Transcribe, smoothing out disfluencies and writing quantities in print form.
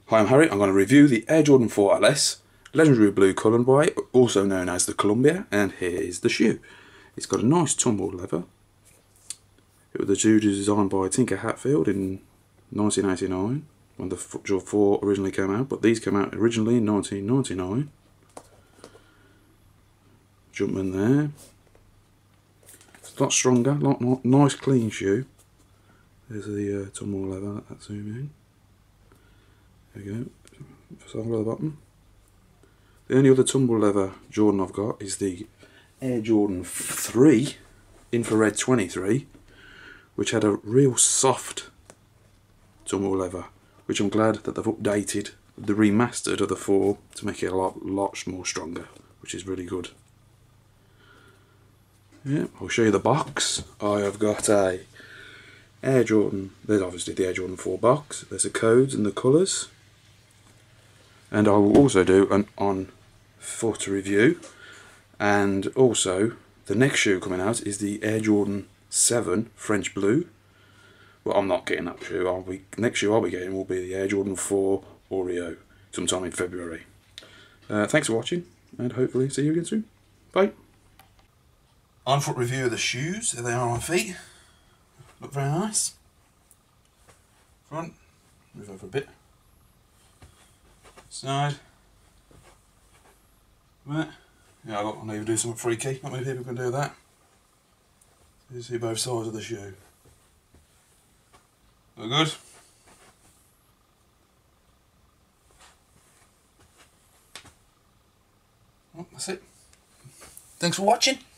Hi, I'm Harry. I'm going to review the Air Jordan 4 LS, legendary blue colourway, also known as the Columbia, and here is the shoe. It's got a nice tumbled leather. The shoe was designed by Tinker Hatfield in 1989, when the Jordan 4 originally came out, but these came out originally in 1999. Jumpman there. It's a lot stronger, nice clean shoe. There's the tumbled leather, let that zoom in. There we go, sole of the bottom. The only other tumble leather Jordan I've got is the Air Jordan 3 Infrared 23, which had a real soft tumble leather, which I'm glad that they've updated the remastered of the 4 to make it a lot more stronger, which is really good. Yeah, I'll show you the box. I have got a Air Jordan, there's obviously the Air Jordan 4 box, there's the codes and the colours, and I will also do an on-foot review, and also the next shoe coming out is the Air Jordan 7 French Blue. Well, I'm not getting that shoe. Next shoe I'll be getting will be the Air Jordan 4 Oreo sometime in February. Thanks for watching, and hopefully see you again soon. Bye. On-foot review of the shoes. There they are on my feet. Look very nice. Front. Move over a bit. Side. Right. Yeah, I need to do something freaky. Not many people can do that. You see both sides of the shoe. Look good? Well, that's it. Thanks for watching.